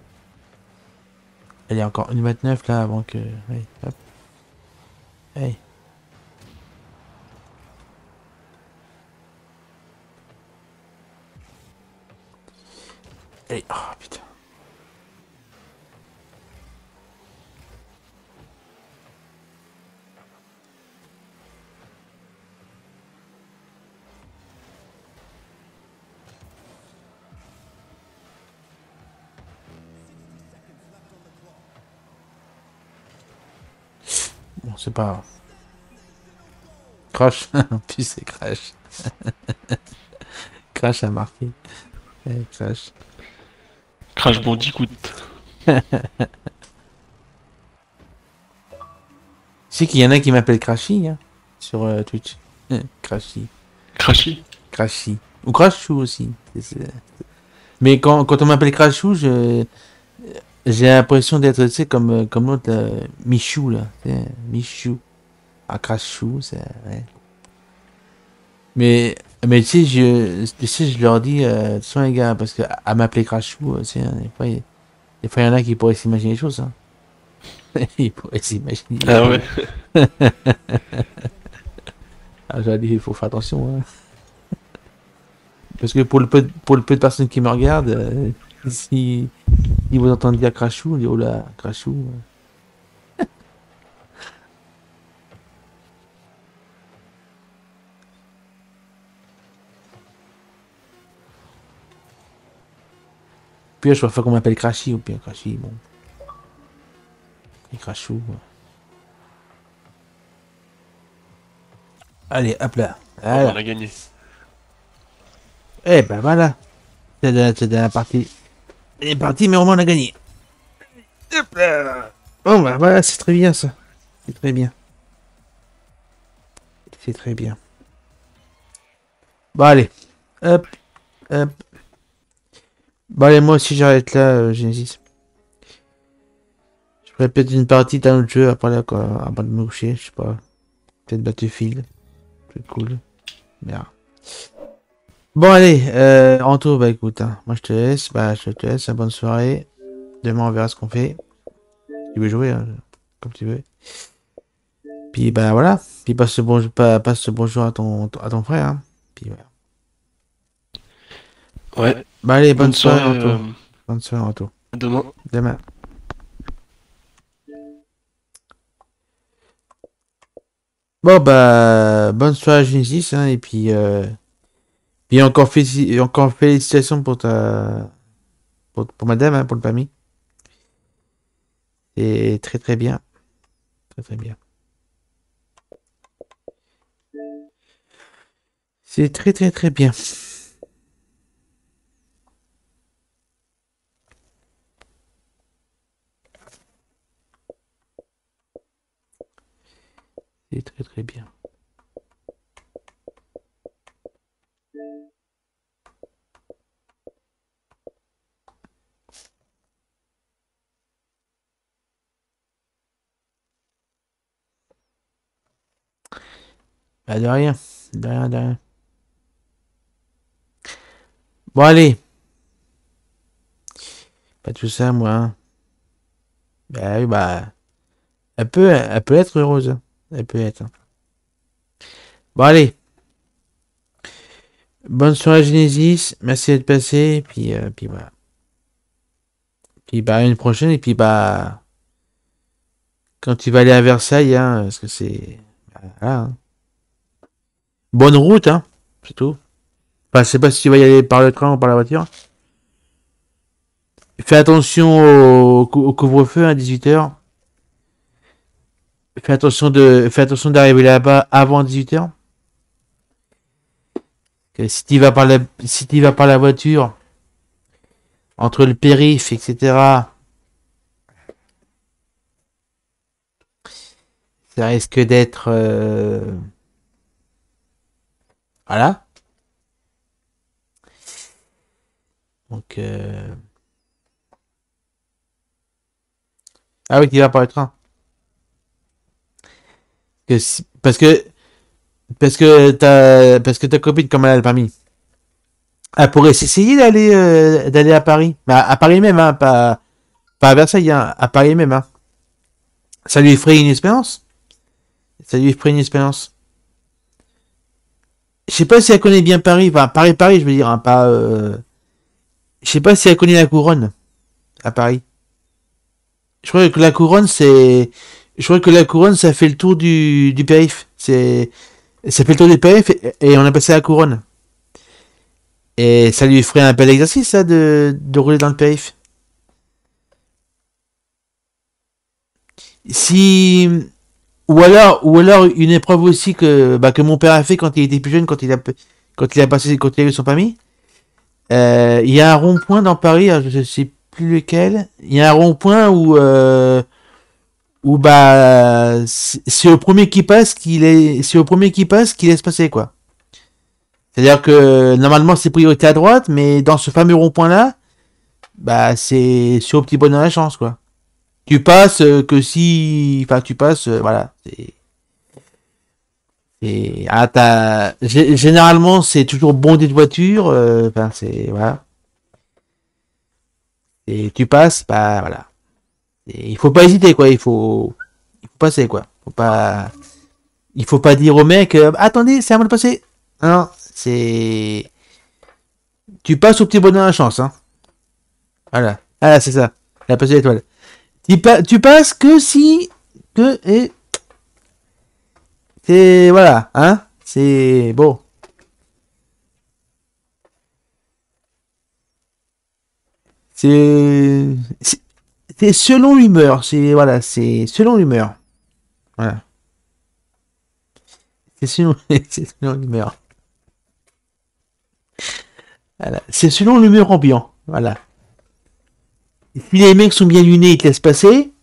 Allez, encore 1,29 là avant que. Allez, hop. Allez. Allez. Oh putain. Bon, c'est pas grave. Crash. En plus, c'est Crash. Crash a marqué. Allez, Crash. Crash Bandicoot. C'est qu'il y en a qui m'appellent Crashy hein, sur Twitch. Crashy. Crashy. Crashy. Ou Crashou aussi. Mais quand on m'appelle Crashou, j'ai l'impression d'être, tu sais, comme l'autre, Michou, là. Michou. Ah, Crashou, c'est... Ouais. Mais tu sais, je leur dis, attention les gars, parce que à m'appeler Crashou, tu sais, hein, des fois, il y en a qui pourraient s'imaginer des choses, hein. Ils pourraient s'imaginer des Ah choses. ouais. Ah, j'ai dit, il faut faire attention, hein. Parce que pour le peu de personnes qui me regardent, si ils vous entendent dire Crashou, ils disent, oh là, Crashou. Puis je préfère qu'on m'appelle Crashy, ou bien Crashy, bon. Et Crashou. Allez, hop là. Oh, bah, on Voilà. a gagné. Eh ben voilà. C'est de la partie. Elle est partie, mais au moins on a gagné. Hop là. Bon bah voilà, c'est très bien ça. C'est très bien. C'est très bien. Bon allez. Hop, hop. Bon allez, moi aussi j'arrête là, Genesis. Je ferai peut-être une partie d'un autre jeu après là, quoi, avant de me coucher, je sais pas. Peut-être Battlefield. C'est cool. Merde. Bon allez, Anto, bah écoute, hein, moi je te laisse, bonne soirée. Demain on verra ce qu'on fait. Tu veux jouer, hein, comme tu veux. Puis bah voilà, puis passe ce bonjour à ton frère. Hein. Puis voilà. Ouais. Bah allez, bonne Bonne soirée soirée. Anto. Bonne soirée Anto. À demain. Demain. Bon bah bonne soirée Genesis, hein, et puis encore félicitations pour pour madame, hein, pour le permis. C'est très très bien. Très très bien. C'est très très très bien. C'est très très bien. Bah de rien. De rien, de rien. Bon allez. Pas tout ça moi. Hein. Bah oui, bah. Elle peut être heureuse. Hein. Elle peut être. Hein. Bon allez. Bonne soirée Genesis. Merci d'être passé. Puis voilà. Puis bah à une prochaine. Et puis bah. Quand tu vas aller à Versailles, hein, parce que c'est. Voilà. Hein. Bonne route, hein. C'est tout. Enfin, je sais pas si tu vas y aller par le train ou par la voiture. Fais attention au couvre-feu à 18h. Fais attention d'arriver là-bas avant 18h. Si tu vas si tu vas par la voiture, entre le périph, etc., ça risque d'être... Voilà. Donc... Ah oui, tu vas par le train. Parce que ta copine, comme elle a le permis, elle pourrait s'essayer d'aller à Paris. Mais à Paris même, hein, pas à Versailles, hein, à Paris même. Hein. Ça lui ferait une expérience. Ça lui ferait une expérience. Je sais pas si elle connaît bien Paris. Enfin, Paris, je veux dire, hein, pas... Je sais pas si elle connaît la couronne à Paris. Je crois que la couronne, c'est... Je crois que la couronne, ça fait le tour du périph. Ça fait le tour du périph et on a passé la couronne. Et ça lui ferait un bel exercice, ça, de rouler dans le périph. Si... ou alors une épreuve aussi que mon père a fait quand il était plus jeune, quand il a passé, quand il a eu son permis. Il y a un rond-point dans Paris, je ne sais plus lequel. Il y a un rond-point où bah c'est au premier qui passe c'est au premier qui passe qui laisse passer quoi. C'est-à-dire que normalement c'est priorité à droite, mais dans ce fameux rond-point là, bah c'est au petit bonheur la chance quoi. Tu passes que si, enfin tu passes, voilà. Généralement c'est toujours bondé de voitures, enfin c'est voilà. Et tu passes, bah voilà. Et il faut pas hésiter quoi, il faut passer quoi. Il faut pas dire au mec, attendez, c'est à moi de passer. Non, c'est, tu passes au petit bonheur à la chance, hein. Voilà, ah c'est ça, la passé l'étoile. Tu passes que si, que et c'est voilà, hein. C'est bon. C'est c'est c'est selon l'humeur. C'est voilà, c'est selon l'humeur. Voilà. C'est selon, c'est selon l'humeur. Voilà. C'est selon l'humeur ambiant. Voilà. Si les mecs sont bien lunés, ils te laissent passer.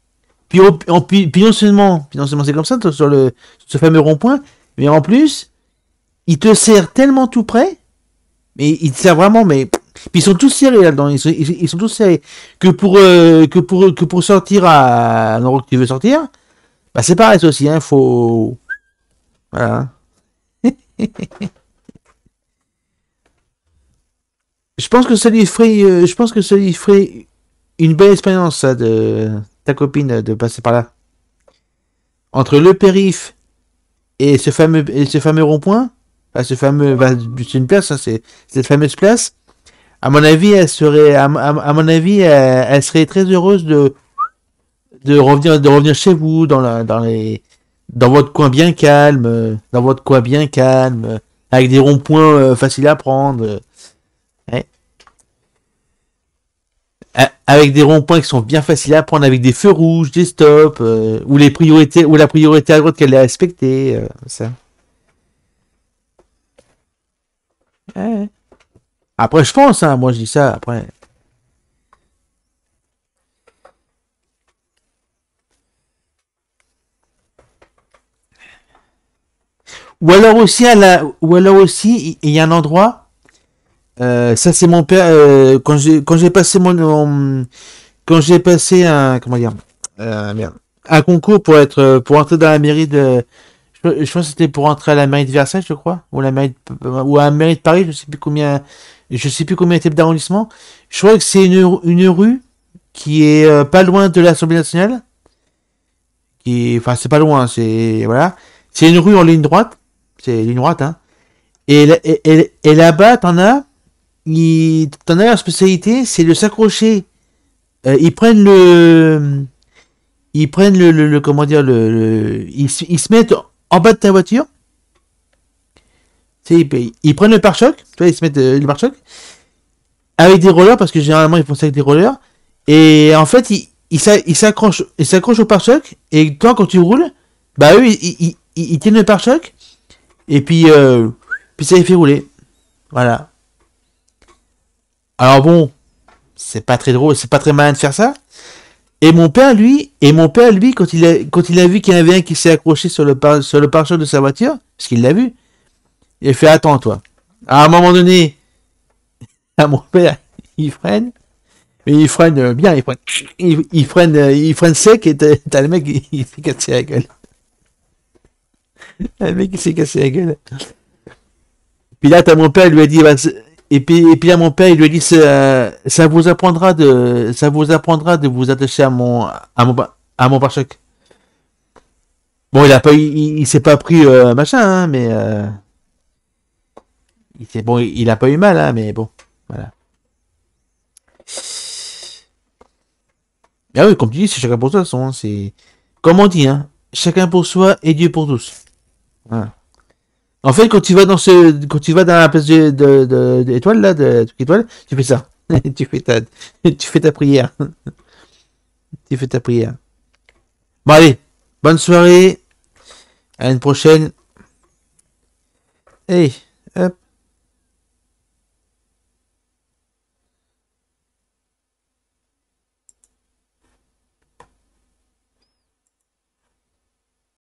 Puis non seulement c'est comme ça sur sur ce fameux rond-point, mais en plus, ils te serrent tellement tout près, mais ils te serrent vraiment, mais puis ils sont tous serrés là-dedans, ils sont tous serrés que pour sortir à l'endroit que tu veux sortir, bah c'est pareil ça aussi, hein, faut voilà. Je pense que ça lui ferait une belle expérience ça de ta copine de passer par là. Entre le périph et ce fameux rond-point, enfin, ce fameux, bah, c'est une place, hein, c'est cette fameuse place. À mon avis, à mon avis, elle serait très heureuse de revenir chez vous dans votre coin bien calme, dans votre coin bien calme, avec des ronds-points faciles à prendre, ouais. Avec des ronds-points qui sont bien faciles à prendre, avec des feux rouges, des stops, où la priorité à droite qu'elle est respectée, ça. Ouais. Après, je pense, hein, moi je dis ça, après. Ou alors aussi, il y a un endroit, ça c'est mon père, quand j'ai passé quand j'ai passé un, comment dire, merde, un concours pour entrer dans la mairie je pense que c'était pour entrer à la mairie de Versailles, je crois, ou à la mairie de Paris, je sais plus combien était d'arrondissement. Je crois que c'est une rue qui est pas loin de l'Assemblée nationale, enfin c'est pas loin, c'est voilà, c'est une rue en ligne droite, c'est ligne droite, hein. Et là-bas, t'en as leur spécialité, c'est de s'accrocher. Ils prennent comment dire, ils se mettent en bas de ta voiture. Tu sais, ils prennent le pare-choc, tu vois, ils se mettent le pare-choc avec des rollers parce que généralement ils font ça avec des rollers. Et en fait, ils s'accrochent au pare-choc. Et toi, quand tu roules, bah eux, ils tiennent le pare-choc. Et puis ça les fait rouler. Voilà. Alors bon, c'est pas très drôle, c'est pas très malin de faire ça. Et mon père, lui, quand il a vu qu'il y en avait un qui s'est accroché sur le pare-choc de sa voiture, parce qu'il l'a vu, il a fait attends, toi. À un moment donné, à mon père, il freine, mais il freine bien, il freine sec et t'as le mec, il s'est cassé la gueule. Le mec, il s'est cassé la gueule. Puis là, t'as mon père, il lui a dit, bah, et puis là, mon père, il lui a dit, ça vous apprendra de vous attacher à mon pare-choc. Bon, il s'est pas pris machin, hein, mais bon, il a pas eu mal, hein, mais bon, voilà. Ah oui, comme tu dis, c'est chacun pour soi, de toute façon, hein, c'est comme on dit, hein, chacun pour soi et Dieu pour tous. Voilà. En fait, quand tu vas dans la place d'étoile là, de truc étoile, tu fais ça. Tu fais ta prière. Tu fais ta prière. Bon allez, bonne soirée, à une prochaine. Hey, hop.